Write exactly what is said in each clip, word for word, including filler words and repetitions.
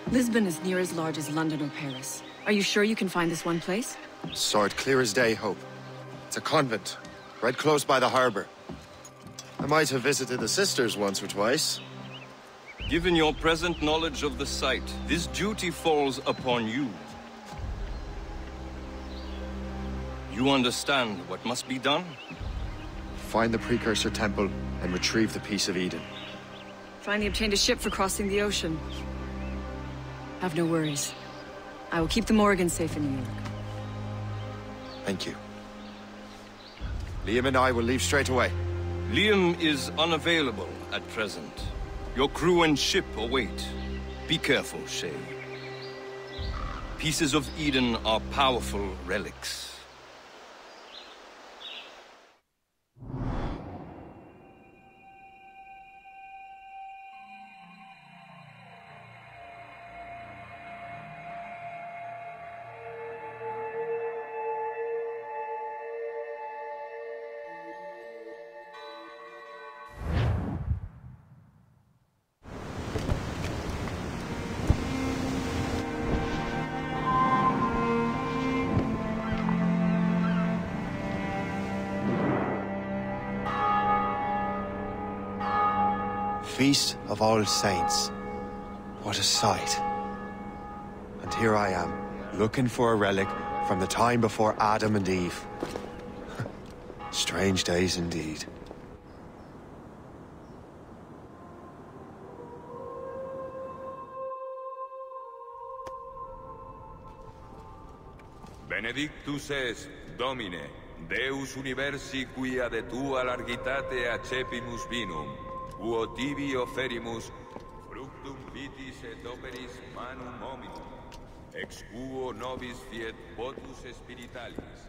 Lisbon is near as large as London or Paris. Are you sure you can find this one place? Saw it clear as day, Hope. It's a convent, right close by the harbor. I might have visited the sisters once or twice. Given your present knowledge of the site, this duty falls upon you. You understand what must be done? Find the Precursor Temple and retrieve the Piece of Eden. Finally obtained a ship for crossing the ocean. Have no worries. I will keep the Morgans safe in New York. Thank you. Liam and I will leave straight away. Liam is unavailable at present. Your crew and ship await. Be careful, Shay. Pieces of Eden are powerful relics. Feast of All Saints. What a sight. And here I am, looking for a relic from the time before Adam and Eve. Strange days indeed. Benedictus es, Domine, Deus universi quia de tua largitate accepimus vinum, uo tibi offerimus fructum vitis et operis manum hominum, ex quo nobis fiet votus spiritualis.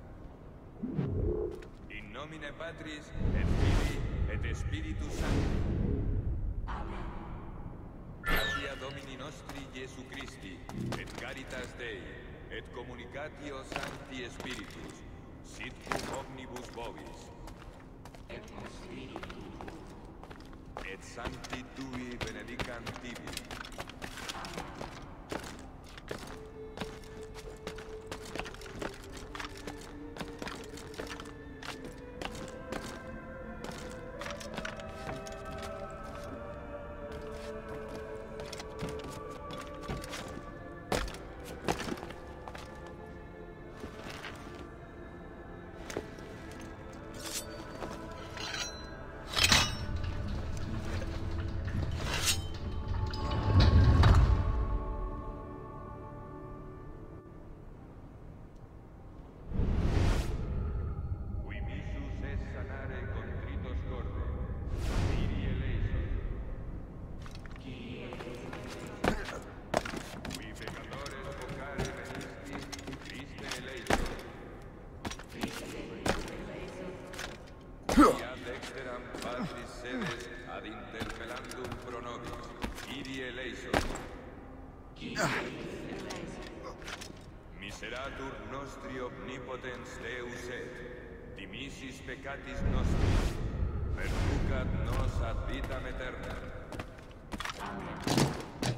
In nomine Patris et Filii et Spiritus Sancti. Amen. Gratia Domini nostri Iesu Christi, et caritas Dei, et communicatio Sancti Spiritus, sit cum omnibus vobis. Et Spiritus. Et sancti tui benedicant tibi. Miseratur nostri omnipotens Deus et, dimissis peccatis nostris, perducat nos ad vitam aeterna. Amen.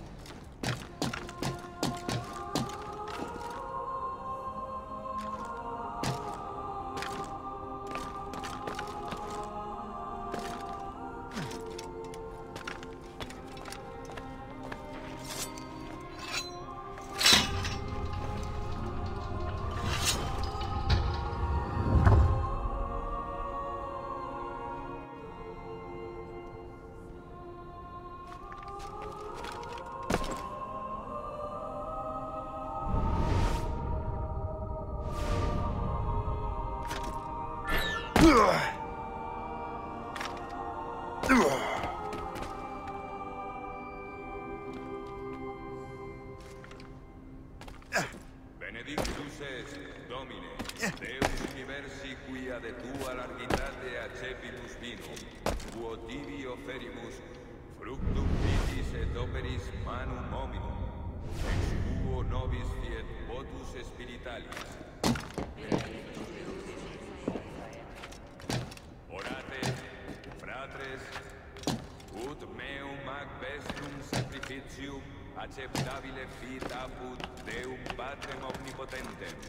Benedictus es, Domine, Deus universi quia de tua largitate accepimus vinum, quo tibi offerimus fructum vitis et operis manum hominum, ex quo nobis fiet votus spiritualis. Orate, fratres, ut meum ac vestrum sacrificium acceptabile fit apud Deum Patrem omnipotentem.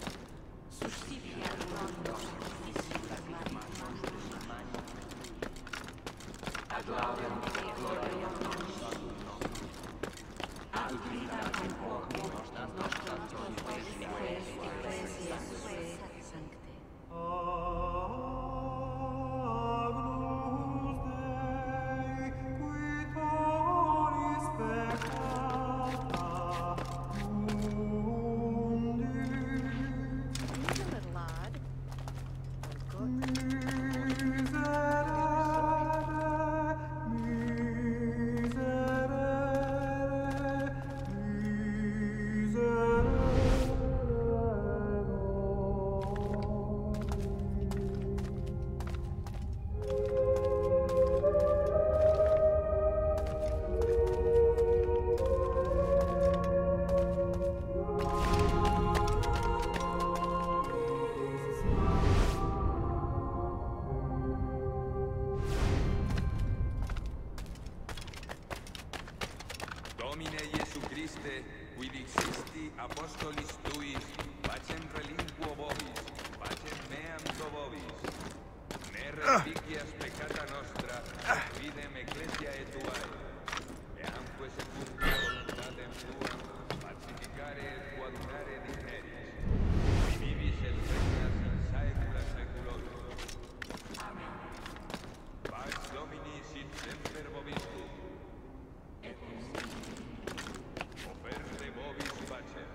Domine Iesu Christe, quid existi apostolis tuis, pacem relinquo vobis, pacem meam do vobis. Ne respicias peccata nostra, fidem ecclesiae tuae. Eamque secundum voluntatem tuam, pacificare et coadunare digneris. Qui vivis et regnas in saecula saeculorum. Amen. Pax Domini sit semper vobiscum. Oferte vobis pacem.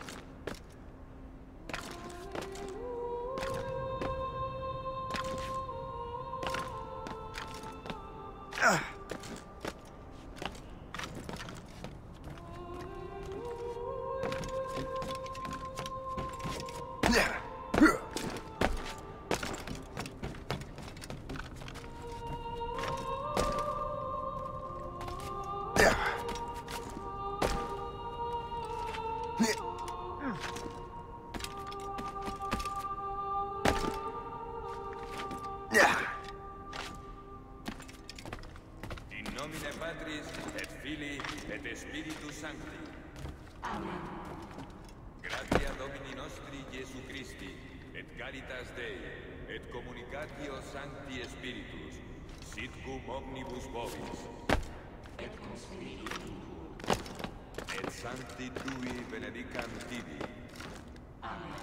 In nomine Patris et Filii et Spiritus Sancti. Amen. Gratia Domini nostri Iesu Christi, et caritas Dei, et communicatio Sancti Spiritus, sit cum omnibus vobis. Et cum spiritu tuo. Et Sancti Tui benedicam tibi. Amen.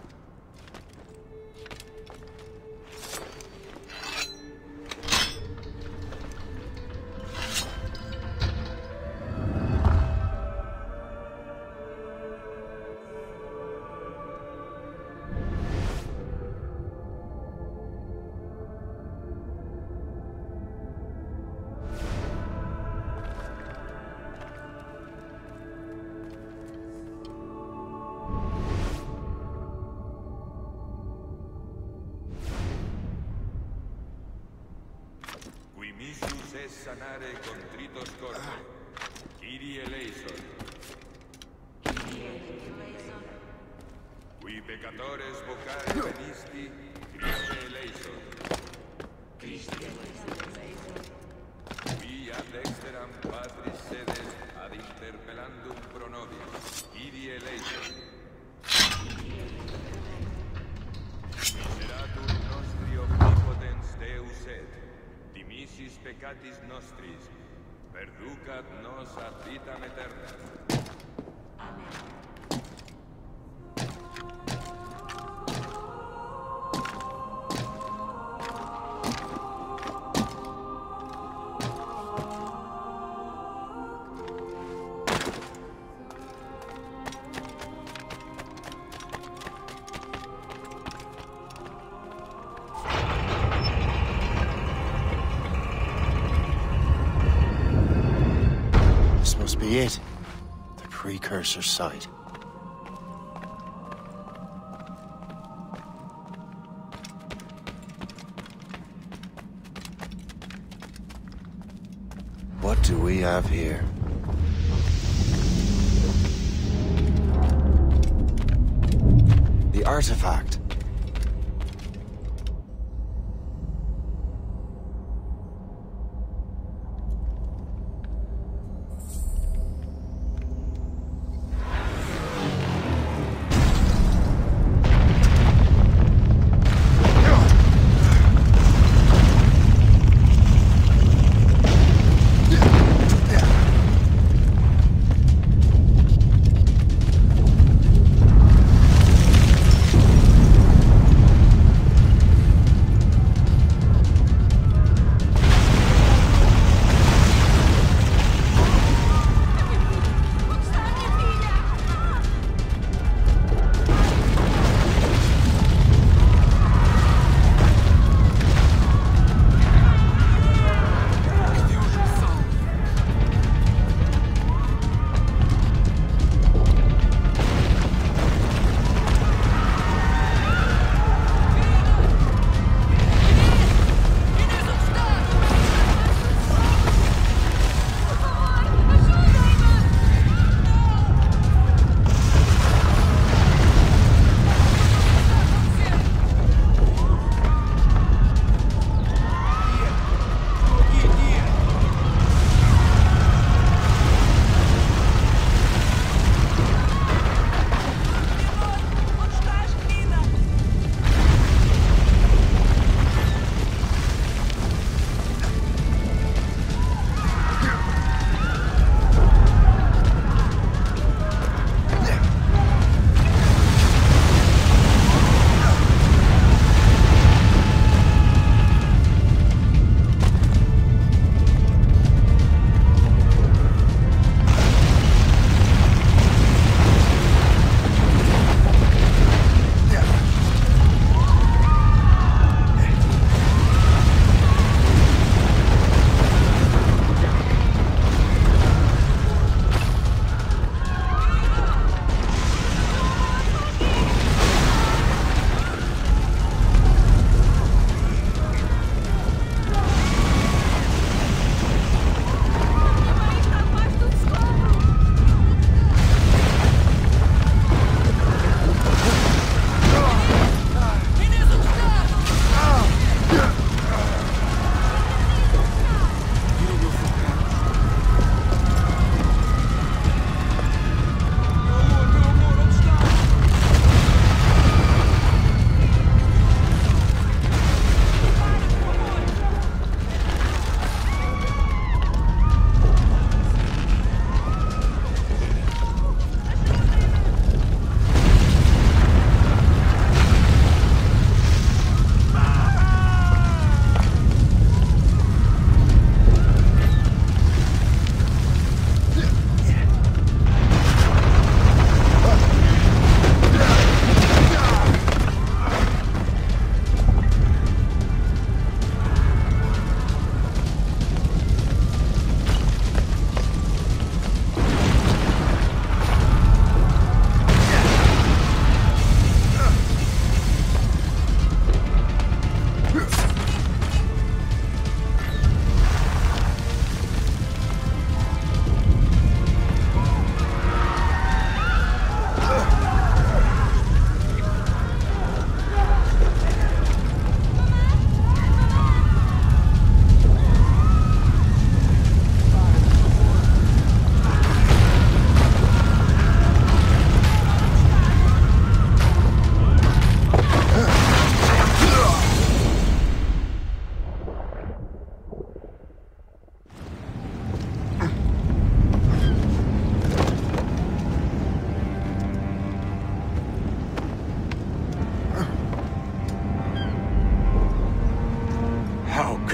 Missus es sanare contritos corte. Kyrie eleison. Kyrie eleison. Qui peccatores vocare venisti, Christe eleison. Christe eleison. Qui ad dexteram Patris sedes ad interpellandum pro nobis, Kyrie eleison. Miseratur nostri omnipotens Deus et, dimissis peccatis nostris, perducat nos ad vitam aeterna. Amen. Be it. The precursor site. What do we have here? The artifact.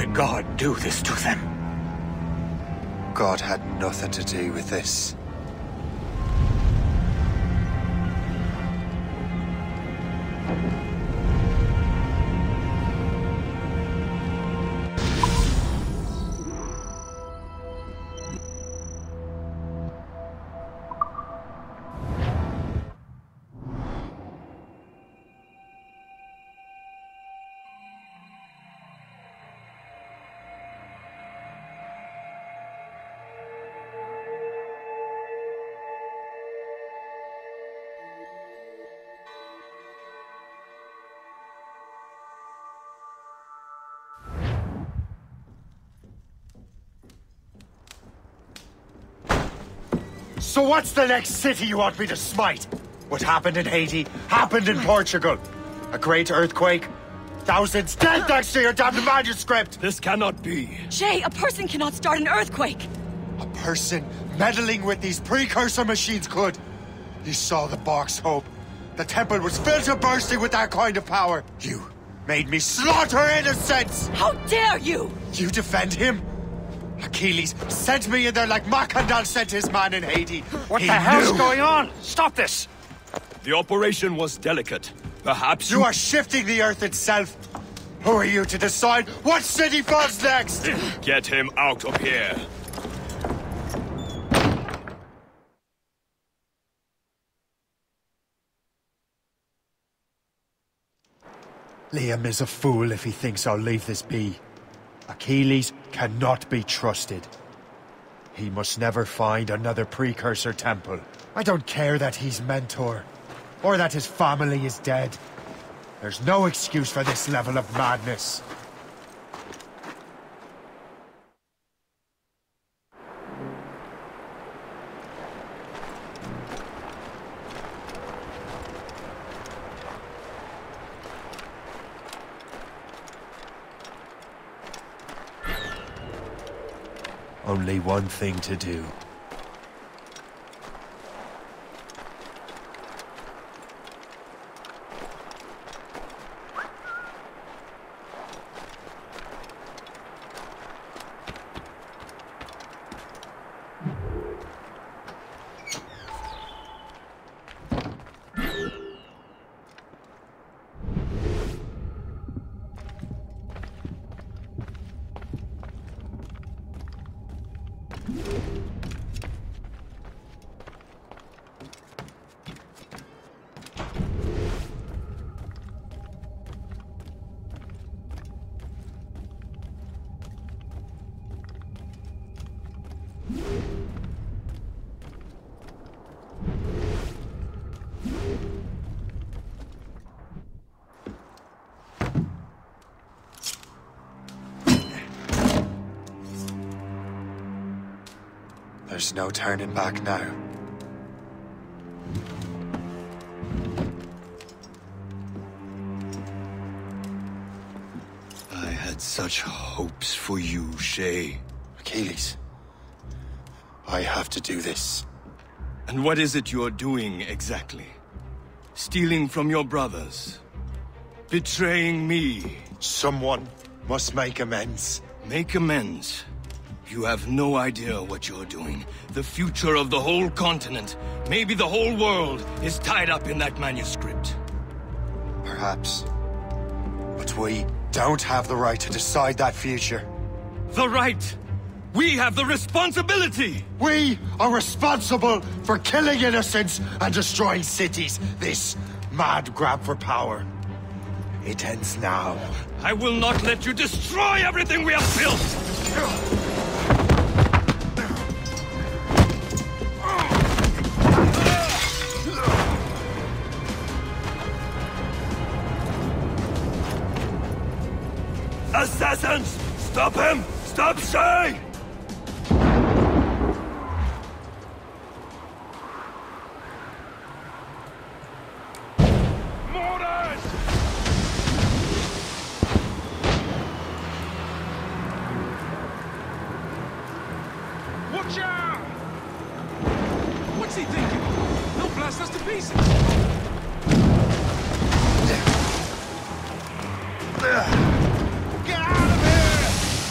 could God do this to them? God had nothing to do with this. So what's the next city you want me to smite? What happened in Haiti happened in Portugal. A great earthquake. Thousands dead thanks to your damned manuscript! This cannot be. Shay, a person cannot start an earthquake! A person meddling with these precursor machines could. You saw the box, Hope. The temple was filled to bursting with that kind of power. You made me slaughter innocents! How dare you! You defend him? Achilles sent me in there like Macandal sent his man in Haiti. What He the hell's knew. going on? Stop this! The operation was delicate. Perhaps You are shifting the earth itself. Who are you to decide what city falls next? Get him out of here. Liam is a fool if he thinks I'll leave this be. Achilles cannot be trusted. He must never find another precursor temple. I don't care that he's mentor, or that his family is dead. There's no excuse for this level of madness. Only one thing to do. There's no turning back now. I had such hopes for you, Shay. Achilles, I have to do this. And what is it you're doing exactly? Stealing from your brothers? Betraying me? Someone must make amends. Make amends? You have no idea what you're doing. The future of the whole continent, maybe the whole world, is tied up in that manuscript. Perhaps. But we don't have the right to decide that future. The right! We have the responsibility! We are responsible for killing innocents and destroying cities. This mad grab for power. It ends now. I will not let you destroy everything we have built! Assassins! Stop him! Stop Shay! Mortars! Watch out! What's he thinking? He'll blast us to pieces! Get out of here!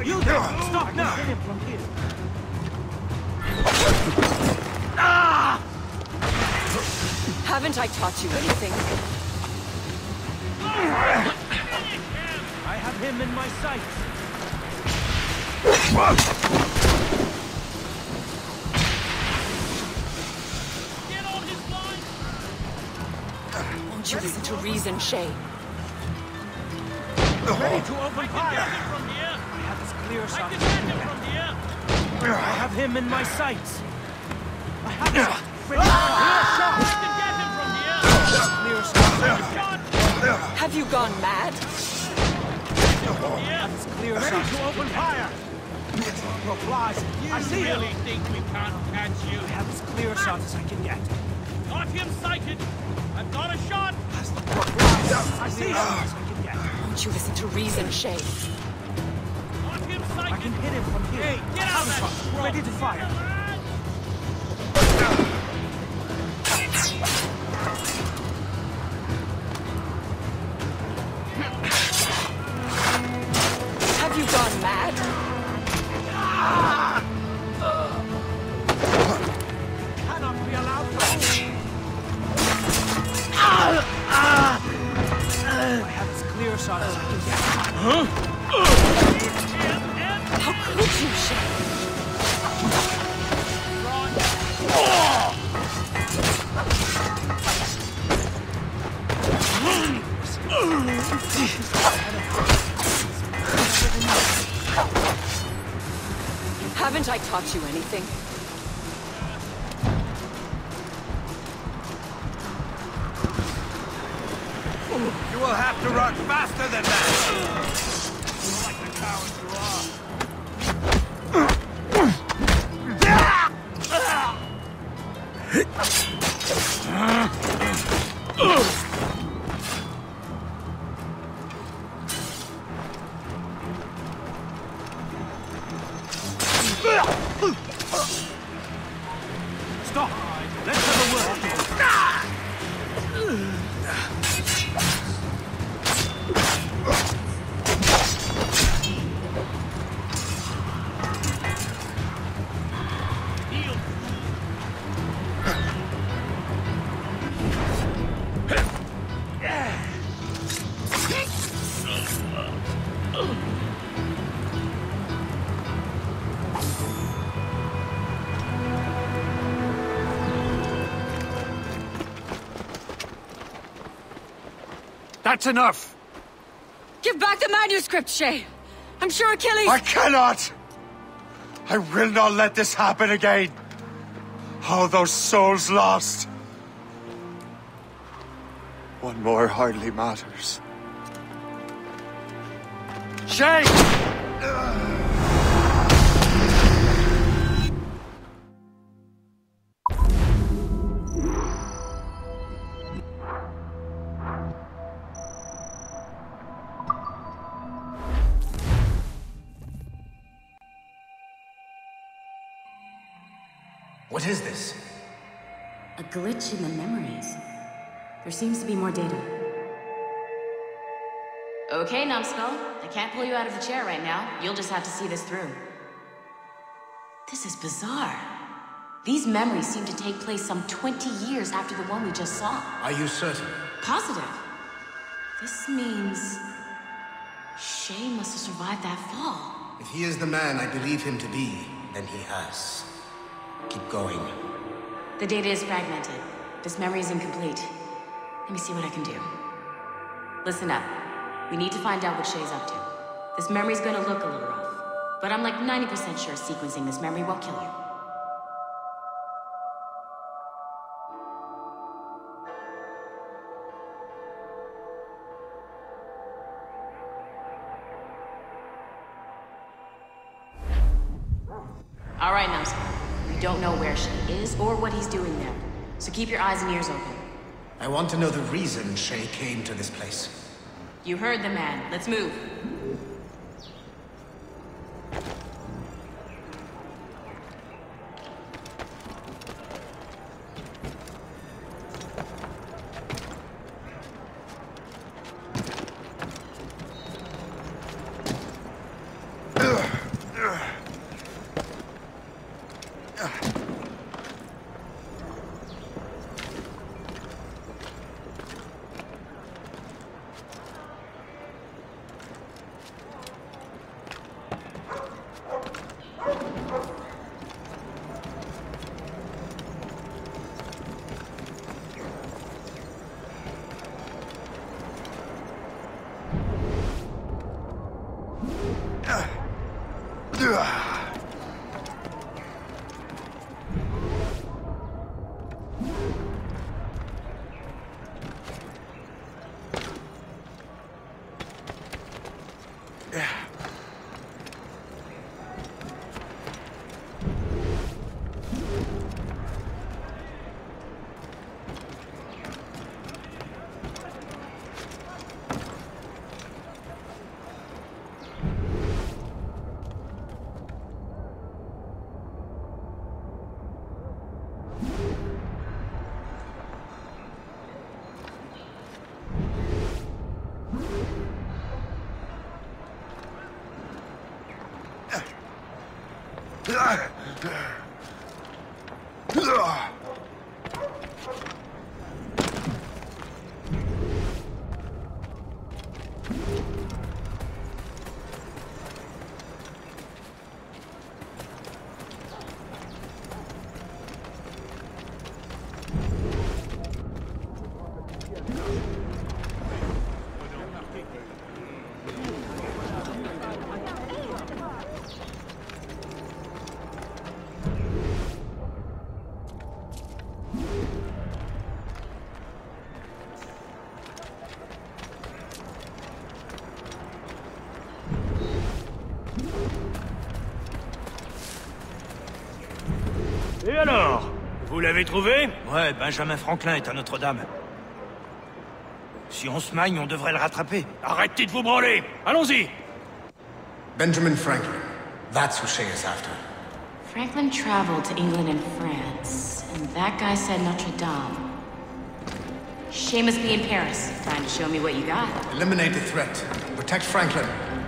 You there! Stop now! From here. Haven't I taught you anything? I have him in my sights. Get on his line! Won't you listen to reason, Shay? Ready to open fire! I have his clear shot. I can get him from here! I have him in my sights. I have him. Ready for clear shot! I can get him from here! Clear shot. Have you gone mad? Yeah. It's clear. Ready to open fire. Replies. I see him. Really think we can't catch you? I have as clear a shot as I can get. Got him sighted. I've got a shot. I see him. As I can get. Won't you listen to reason, Shay? Got him sighted. I can hit him from here. Hey, get out of that. Ready to fire. Have you gone mad? Cannot be allowed to. I have as clear a shot as I can get. Huh? How could you, Shay? Haven't I taught you anything? You will have to run faster than that! Like the cowards you are. Stop! Let's have a word. That's enough! Give back the manuscript, Shay! I'm sure Achilles— I cannot! I will not let this happen again! All those souls lost! One more hardly matters. Shay! What is this? A glitch in the memories. There seems to be more data. Okay, Numbskull. I can't pull you out of the chair right now. You'll just have to see this through. This is bizarre. These memories seem to take place some twenty years after the one we just saw. Are you certain? Positive. This means... Shay must have survived that fall. If he is the man I believe him to be, then he has. Keep going. The data is fragmented. This memory is incomplete. Let me see what I can do. Listen up. We need to find out what Shay's up to. This memory's gonna look a little rough, but I'm like ninety percent sure sequencing this memory won't kill you. All right, Numbskull. We don't know where Shay is or what he's doing there, so keep your eyes and ears open. I want to know the reason Shay came to this place. You heard the man. Let's move. Ugh. Et alors? Vous l'avez trouvé? Ouais, Benjamin Franklin est à Notre-Dame. Si on se magne, on devrait le rattraper. Arrêtez de vous branler! Allons-y! Benjamin Franklin. That's who Shay is after. Franklin traveled to England and France, and that guy said Notre Dame. Shay must be in Paris, trying to show me what you got. Eliminate the threat. Protect Franklin.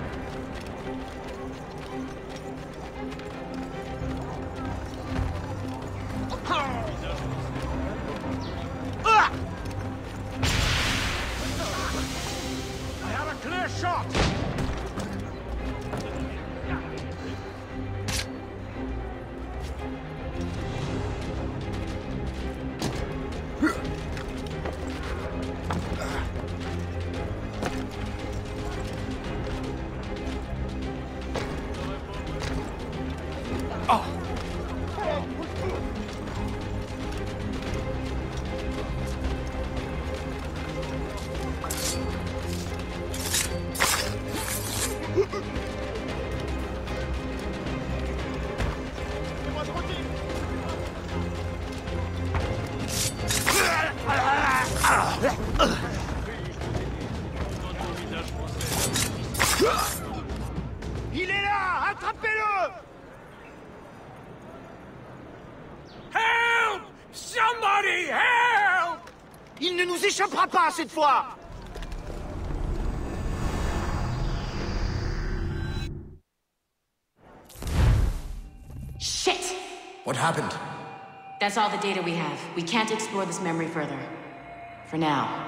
Il est là! Attrapez-le! Help! Somebody help! Il ne nous échappera pas cette fois! Shit! What happened? That's all the data we have. We can't explore this memory further. For now.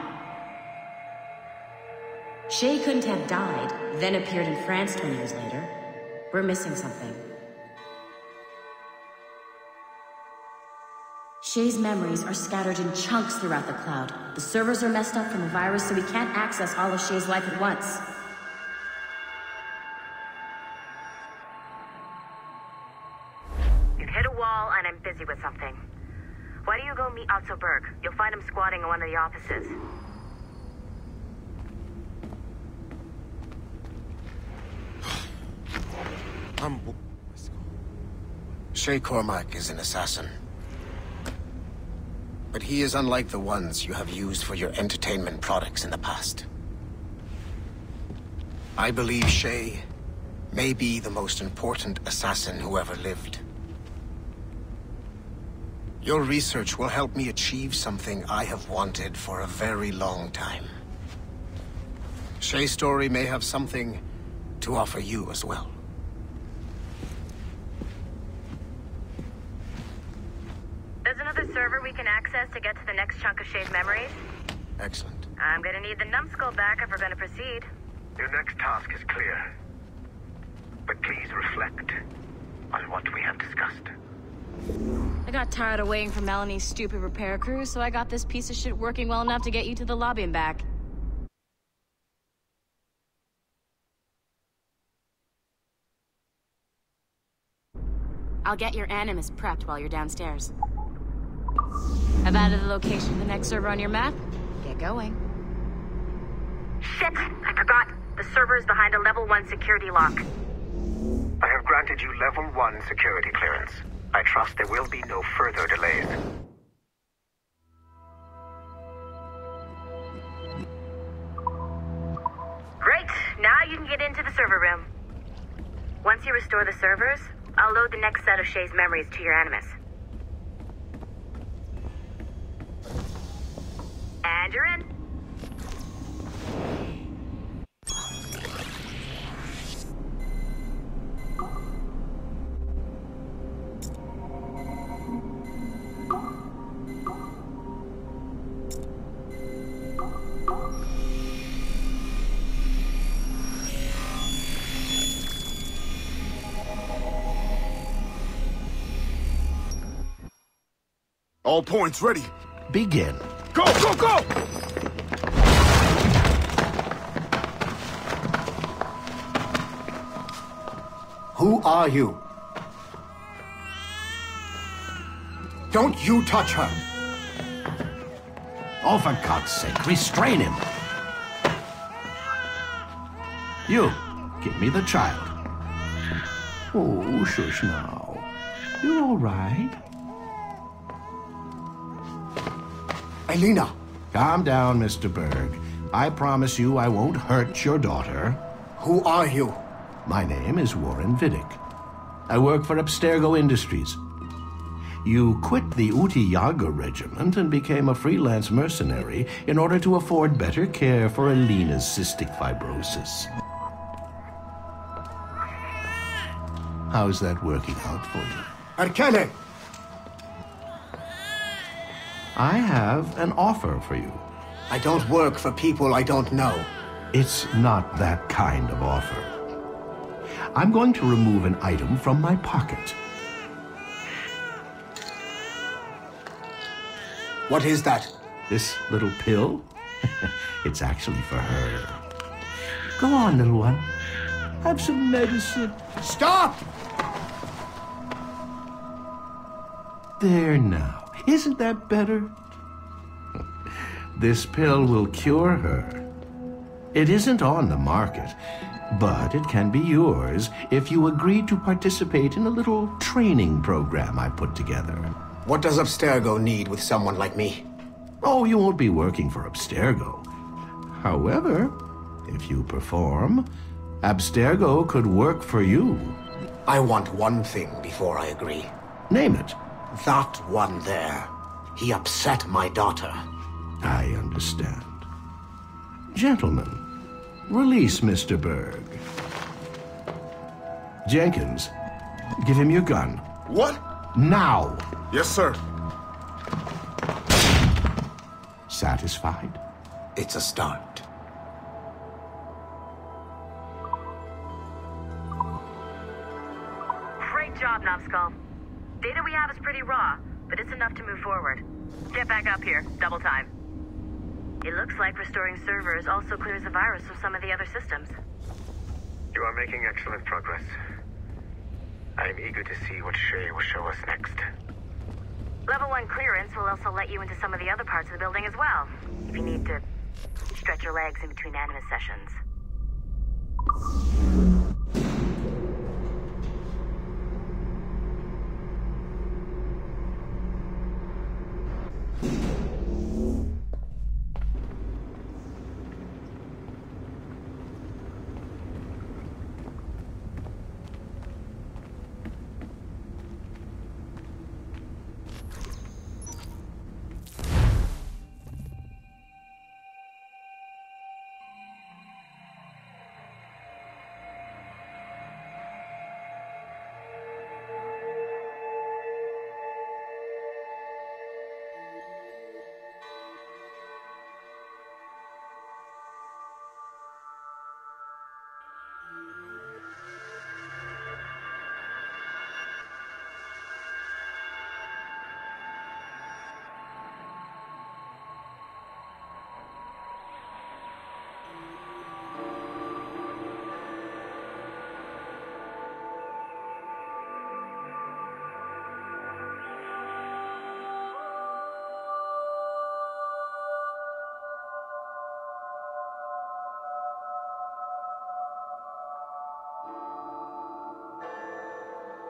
Shay couldn't have died, then appeared in France twenty years later. We're missing something. Shay's memories are scattered in chunks throughout the cloud. The servers are messed up from the virus, so we can't access all of Shay's life at once. You've hit a wall, and I'm busy with something. Why don't you go meet Otto Berg? You'll find him squatting in one of the offices. Um, Shay Cormac is an assassin. But he is unlike the ones you have used for your entertainment products in the past. I believe Shay may be the most important assassin who ever lived. Your research will help me achieve something I have wanted for a very long time. Shay's story may have something to offer you as well. There's another server we can access to get to the next chunk of Shay's memories. Excellent. I'm gonna need the numbskull back if we're gonna proceed. Your next task is clear. But please reflect. on what we have discussed. I got tired of waiting for Melanie's stupid repair crew, so I got this piece of shit working well enough to get you to the lobby and back. I'll get your Animus prepped while you're downstairs. I've added the location of the next server on your map. Get going. Shit! I forgot! The server is behind a level one security lock. I have granted you level one security clearance. I trust there will be no further delays. Great! Now you can get into the server room. Once you restore the servers, I'll load the next set of Shay's memories to your Animus. And you're in. All points ready. Begin. Go, go, go! Who are you? Don't you touch her! Oh, for God's sake, restrain him! You, give me the child. Oh, shush now. You're all right. Elena! Calm down, Mister Berg. I promise you I won't hurt your daughter. Who are you? My name is Warren Vidic. I work for Abstergo Industries. You quit the Uti Yaga regiment and became a freelance mercenary in order to afford better care for Elena's cystic fibrosis. How's that working out for you? Arkane! I have an offer for you. I don't work for people I don't know. It's not that kind of offer. I'm going to remove an item from my pocket. What is that? This little pill? It's actually for her. Go on, little one. Have some medicine. Stop! There now. Isn't that better? This pill will cure her. It isn't on the market, but it can be yours if you agree to participate in a little training program I put together. What does Abstergo need with someone like me? Oh, you won't be working for Abstergo. However, if you perform, Abstergo could work for you. I want one thing before I agree. Name it. That one there. He upset my daughter. I understand. Gentlemen, release Mister Berg. Jenkins, give him your gun. What? Now! Yes, sir. Satisfied? It's a start. Great job, Numbskull. Data we have is pretty raw, but it's enough to move forward. Get back up here. Double time. It looks like restoring servers also clears the virus from some of the other systems. You are making excellent progress. I am eager to see what Shay will show us next. Level one clearance will also let you into some of the other parts of the building as well, if you need to stretch your legs in between Animus sessions.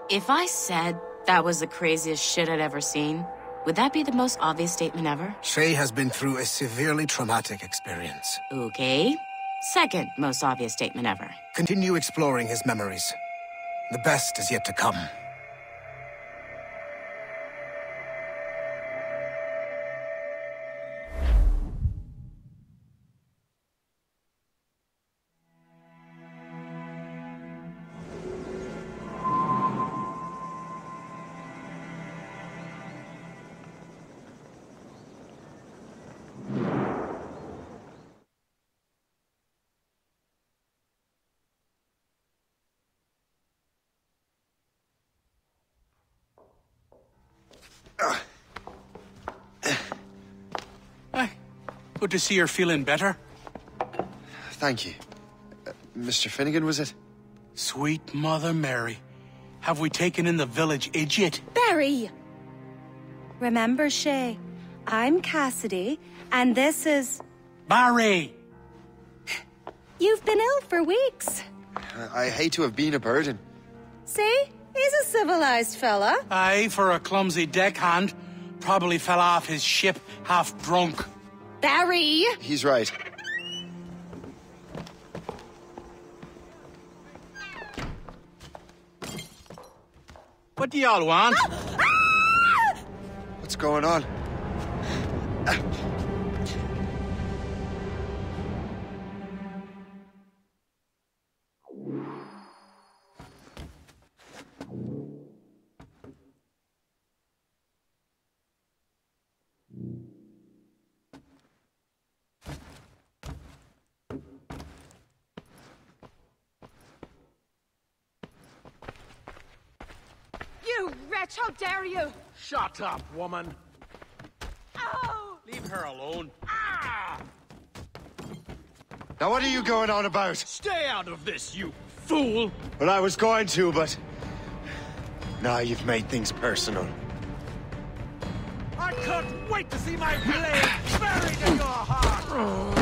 If I said that was the craziest shit I'd ever seen, would that be the most obvious statement ever? Shay has been through a severely traumatic experience. Okay. Second most obvious statement ever. Continue exploring his memories. The best is yet to come. Good to see you're feeling better. Thank you. Uh, Mister Finnegan, was it? Sweet Mother Mary. Have we taken in the village idiot? Barry! Remember, Shay, I'm Cassidy, and this is... Barry! You've been ill for weeks. I hate to have been a burden. See? He's a civilized fella. Aye, for a clumsy deckhand. Probably fell off his ship half drunk. Barry! He's right. What do y'all want? What's going on? You wretch, how dare you! Shut up, woman. Oh! Leave her alone. Ah! Now what are you going on about? Stay out of this, you fool! Well, I was going to, but... Now you've made things personal. I can't wait to see my blade buried in your heart!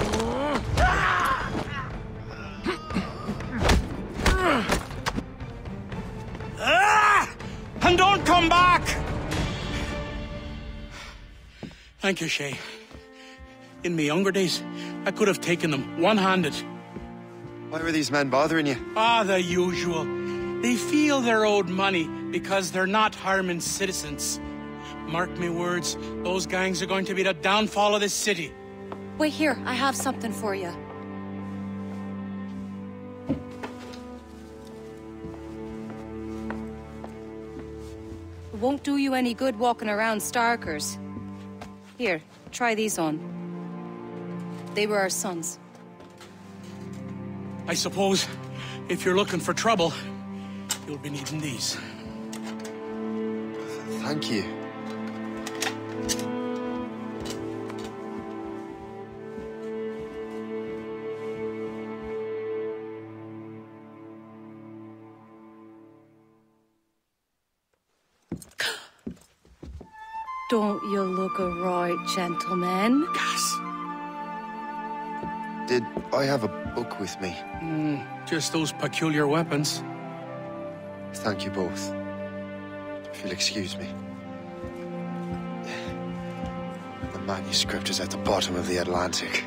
Ah! And don't come back! Thank you, Shay. In my younger days, I could have taken them one-handed. Why were these men bothering you? Ah, the usual. They feel they're owed money because they're not harming citizens. Mark me words, those gangs are going to be the downfall of this city. Wait here, I have something for you. It won't do you any good walking around Starkers. Here, try these on. They were our sons. I suppose, if you're looking for trouble, you'll be needing these. Thank you. Don't you look a right gentleman? Gas. Did I have a book with me? Mm, just those peculiar weapons. Thank you both. If you'll excuse me. The manuscript is at the bottom of the Atlantic.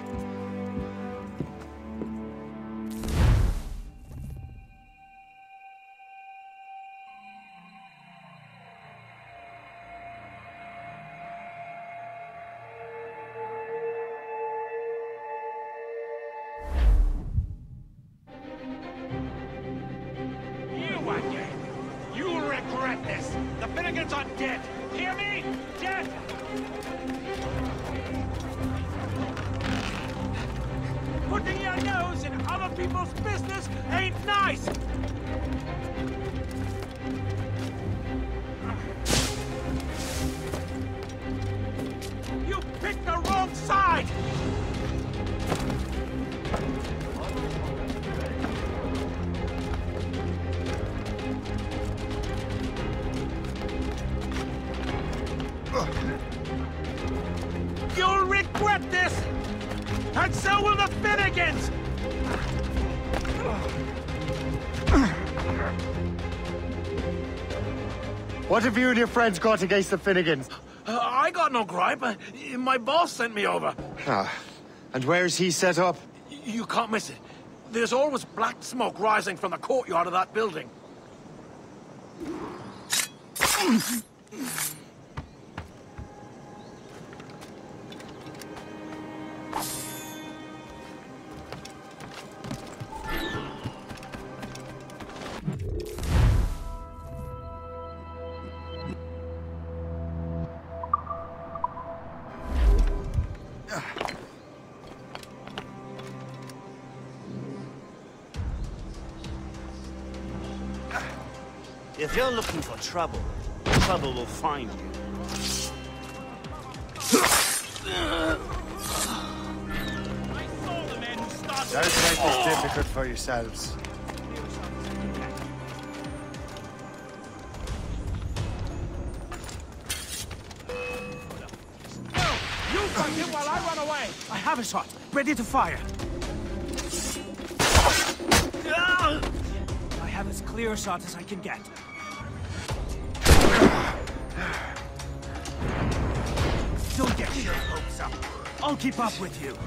You'll regret this! And so will the Finnegans! What have you and your friends got against the Finnegans? Uh, I got no gripe. Uh, my boss sent me over. Ah, and where's he set up? Y you can't miss it. There's always black smoke rising from the courtyard of that building. If you're looking for trouble, trouble will find you. Don't make this difficult for yourselves. You fight him while I run away! I have a shot, ready to fire. I have as clear a shot as I can get. Don't get your hopes up. I'll keep up with you.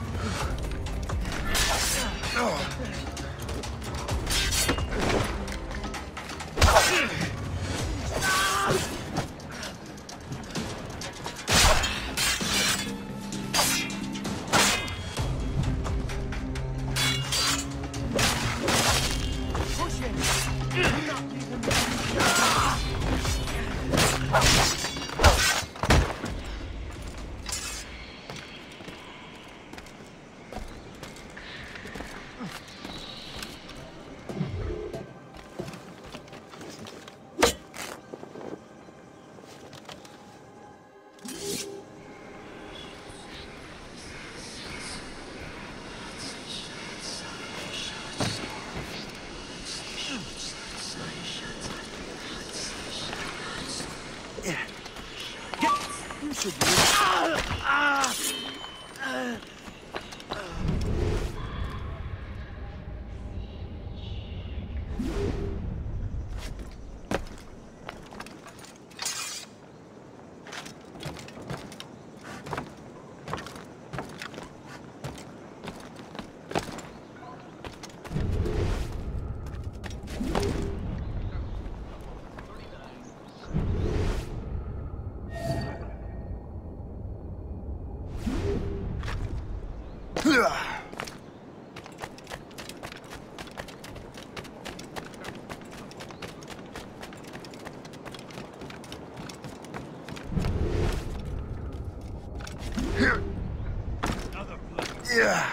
Yeah.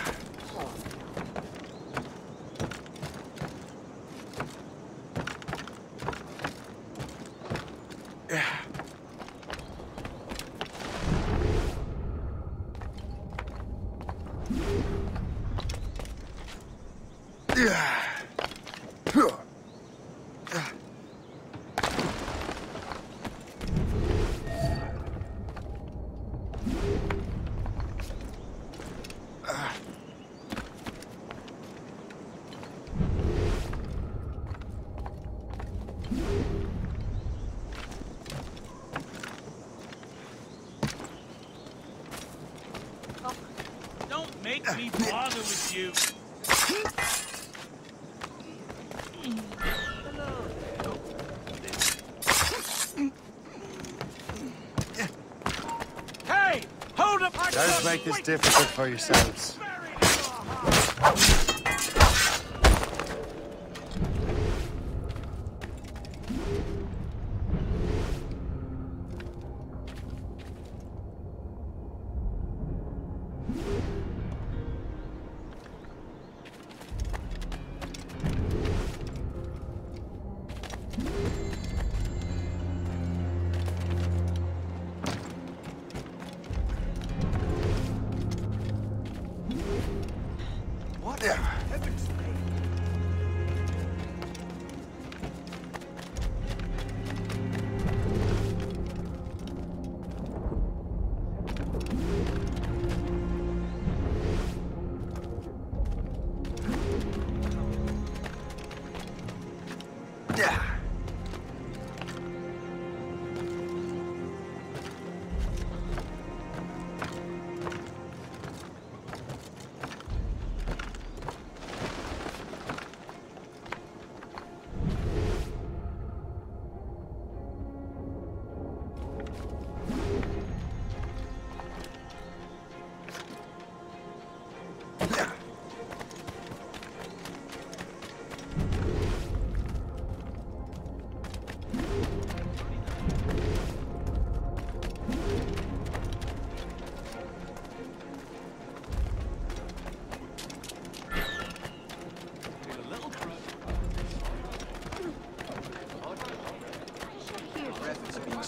Don't make me bother with you. Hey! Hold up! Don't make this difficult for yourselves.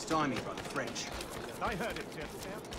stymied by the French. I heard it, Tim.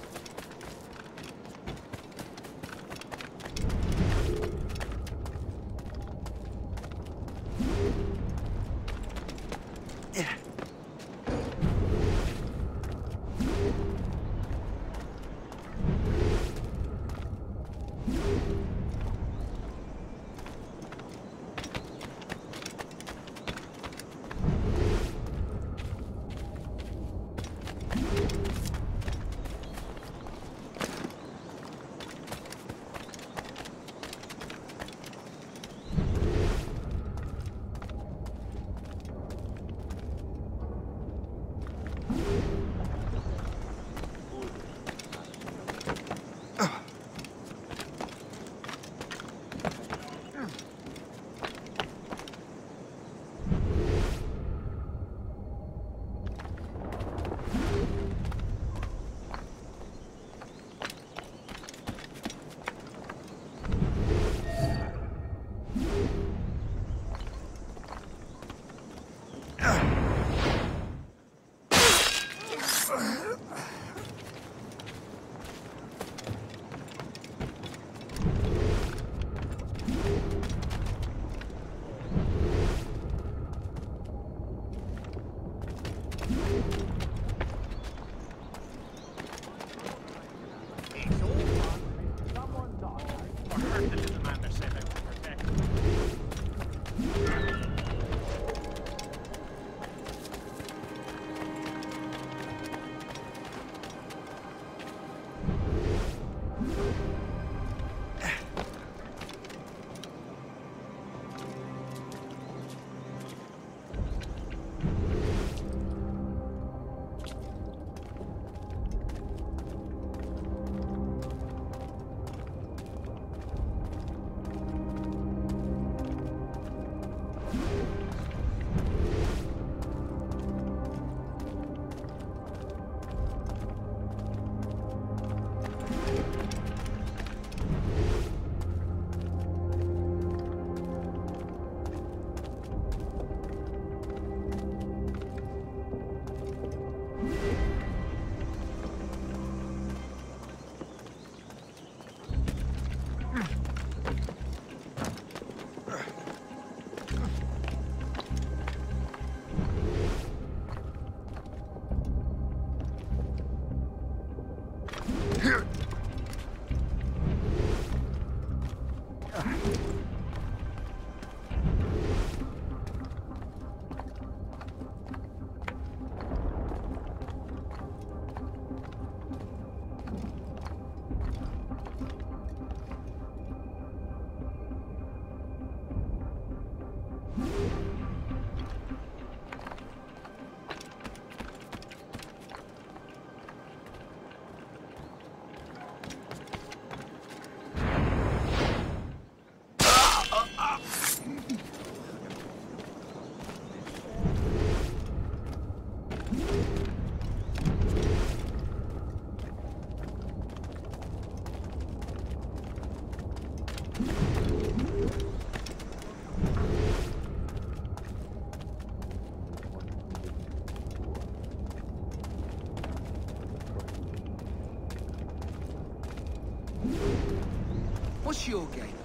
What's your game, then?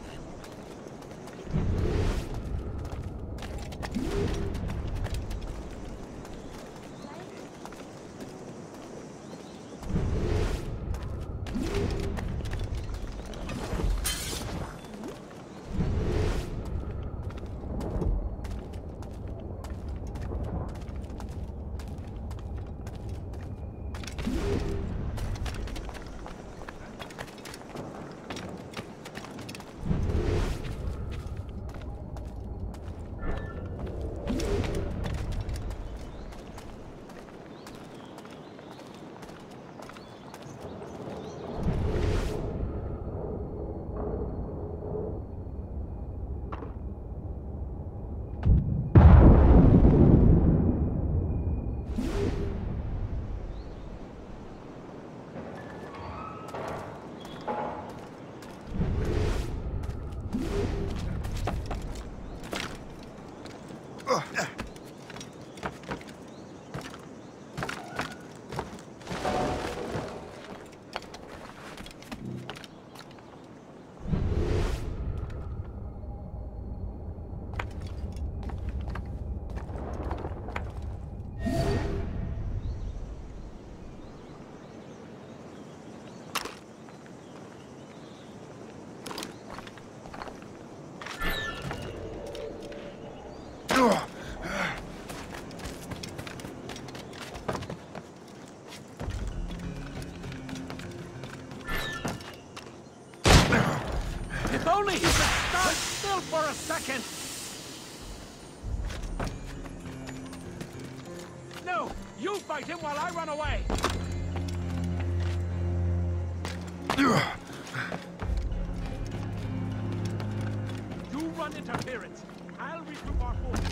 If only he could stand still for a second! No! You fight him while I run away! You run interference. I'll regroup our forces.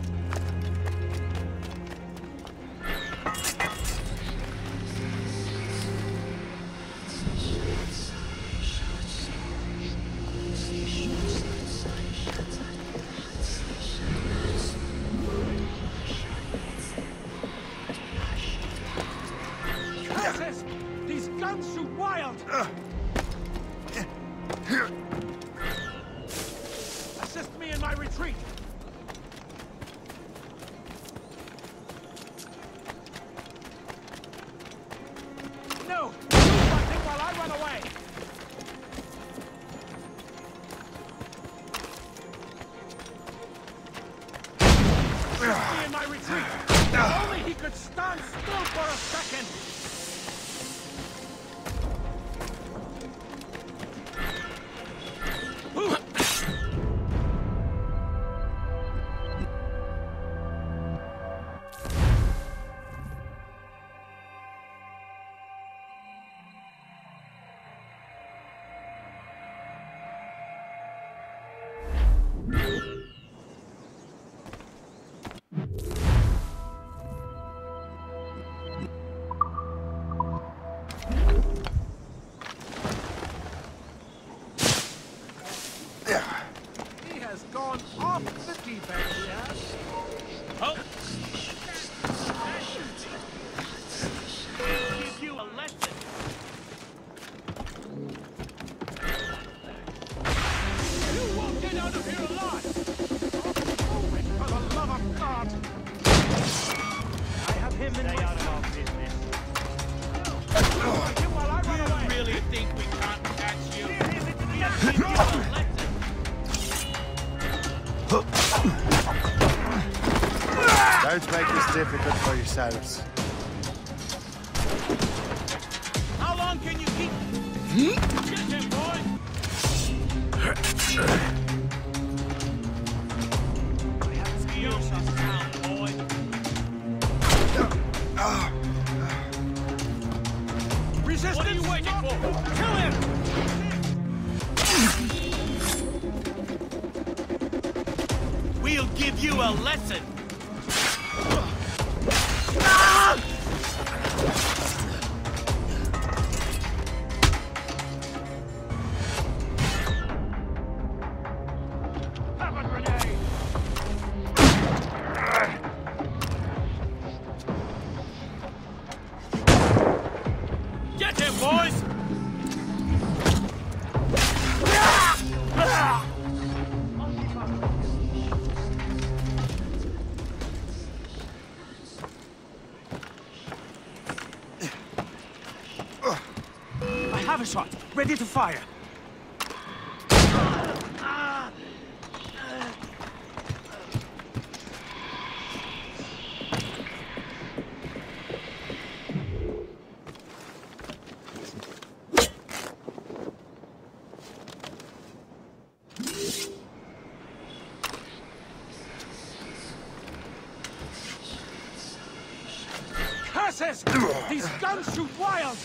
These guns shoot wild! Assist me in my retreat! No! You fight him while I run away! Assist me in my retreat! If only he could stand still for a second! He has gone off the deep end, he has. Oh! I'll give you a lesson. You won't get out of here alive! Oh, for the love of God! I have him in Stay out of our business. You while I run away. Really think we can't catch you? I'll give you a lesson. Don't make this difficult for yourselves. How long can you keep? Get him, boy! I have skills on town, boy. Resistance! What are you waiting for? Kill him! We'll give you a lesson! Have a grenade! Get him, boys! I have a shot, ready to fire. Curses! These guns shoot wild!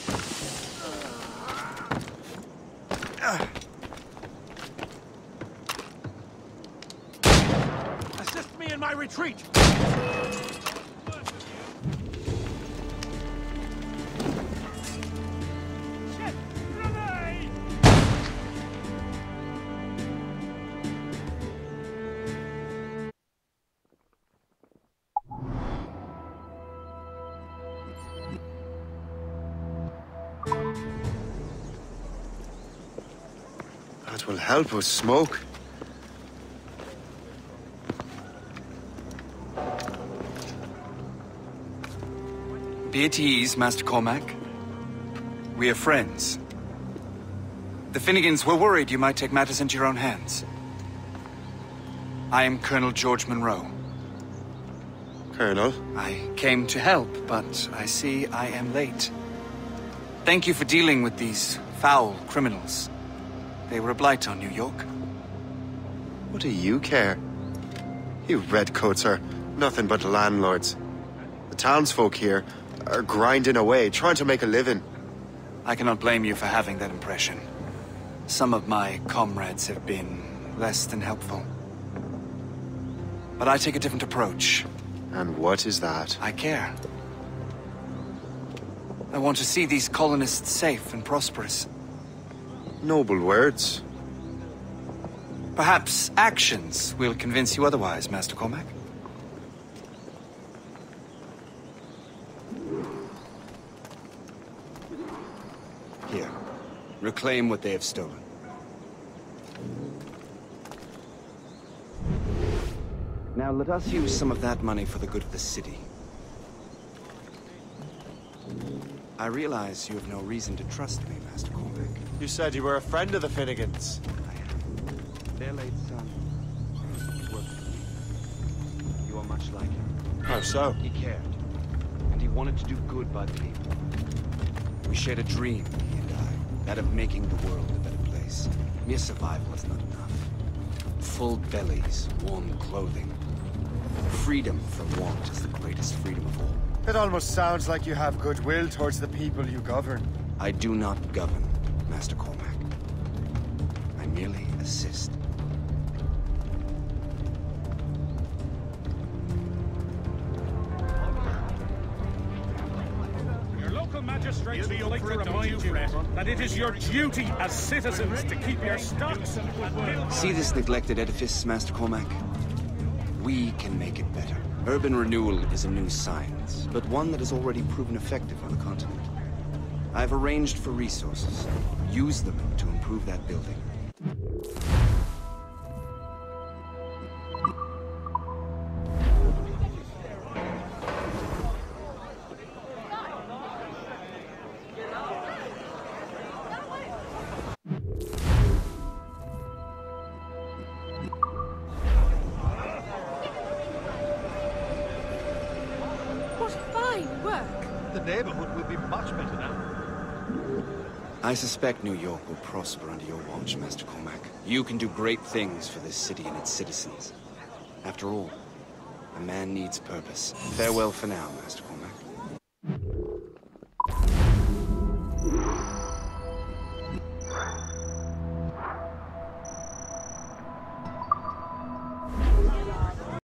Assist me in my retreat! Shit! Grenade! That will help us smoke. Be at ease, Master Cormac. We are friends. The Finnegans were worried you might take matters into your own hands. I am Colonel George Monroe, Colonel? I came to help, but I see I am late. Thank you for dealing with these foul criminals. They were a blight on New York. What do you care? You redcoats are nothing but landlords. The townsfolk here are grinding away, trying to make a living. I cannot blame you for having that impression. Some of my comrades have been less than helpful. But I take a different approach. And what is that? I care. I want to see these colonists safe and prosperous. Noble words. Perhaps actions will convince you otherwise, Master Cormac. Here. Reclaim what they have stolen. Now let us use some of that money for the good of the city. I realize you have no reason to trust me, Master Cormac. You said you were a friend of the Finnegans. I am. Their late son worked for me. You are much like him. How so? He cared. And he wanted to do good by the people. We shared a dream, he and I. That of making the world a better place. Mere survival is not enough. Full bellies, warm clothing. Freedom from want is the greatest freedom of all. It almost sounds like you have goodwill towards the people you govern. I do not govern, Master Cormac. I merely assist. Your local magistrates would like to remind you that it is your duty as citizens to keep your stocks and build... See this neglected edifice, Master Cormac? We can make it better. Urban renewal is a new science, but one that has already proven effective on the continent. I've arranged for resources. Use them to improve that building. I suspect New York will prosper under your watch, Master Cormac. You can do great things for this city and its citizens. After all, a man needs purpose. Farewell for now, Master Cormac.